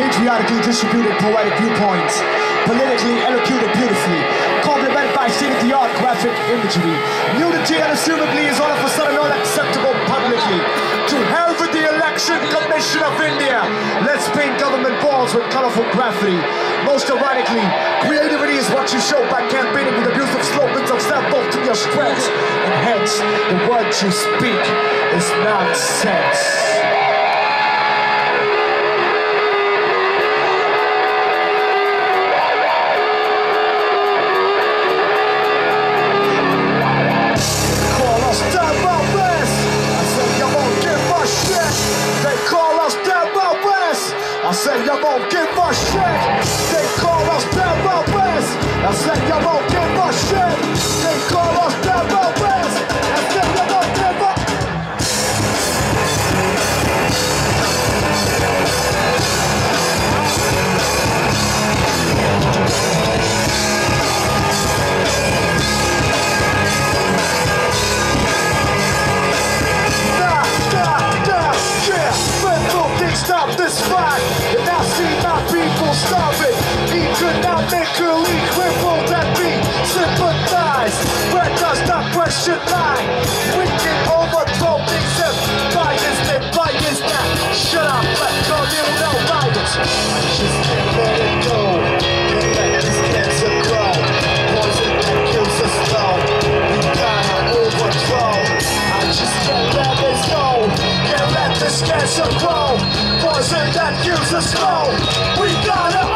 patriotically distributed poetic viewpoints, politically elocuted beautifully, complemented by state-of-the-art graphic imagery. Nudity unassumably is all of a sudden unacceptable publicly. To hell with the Election Commission of India. Let's paint government balls with colorful graffiti. Most ironically, creativity is what you show by campaigning with abusive slogans of step both to your strengths, and hence the words you speak is nonsense. I said you won't give a shit. They call us terrorists. I said you won't give a shit. They call us terrorists. I said you won't give a Stop this fight, and I see my people starving, economically crippled and be sympathized. Where does the question lie? We can overthrow things if bias then bias that. Shut up, let go, you know violence. I just can't let it go. Can't let this cancer grow. Poison that kills us slow. We gotta overthrow. I just can't let this go. Can't let this cancer grow. Poison that kills us slow. We gotta